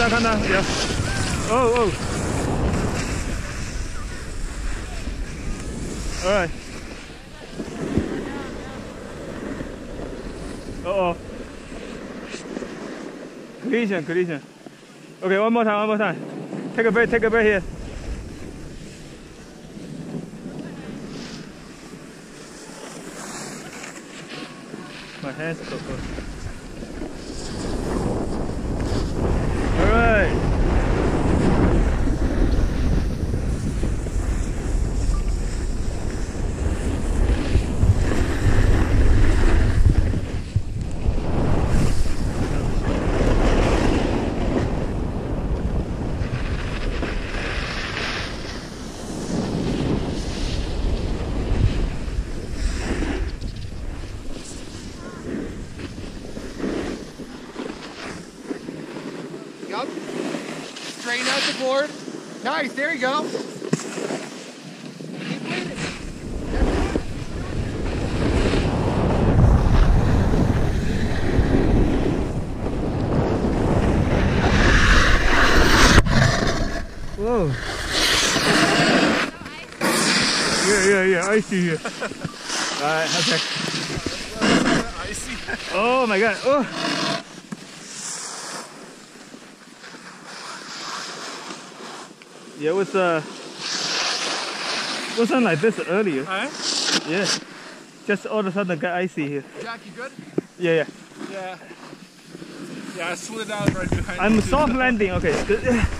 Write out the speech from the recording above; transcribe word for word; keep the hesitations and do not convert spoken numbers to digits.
到看到有，哦哦 ，alright， 哦哦 ，collision collision， okay one more time one more time， take a break take a break here。 My hands go up. Alright. Yup. Straighten out the board. Nice, there you go. Keep bleeding. Whoa. Yeah, yeah, yeah, icy here. Alright, okay. Icy. Oh my god. Oh. Yeah, it was uh wasn't like this earlier. Huh? Yeah. Just all of a sudden got icy here. Jack, you good? Yeah, yeah. Yeah. Yeah, I slid out right behind I'm you. soft landing, okay. Good.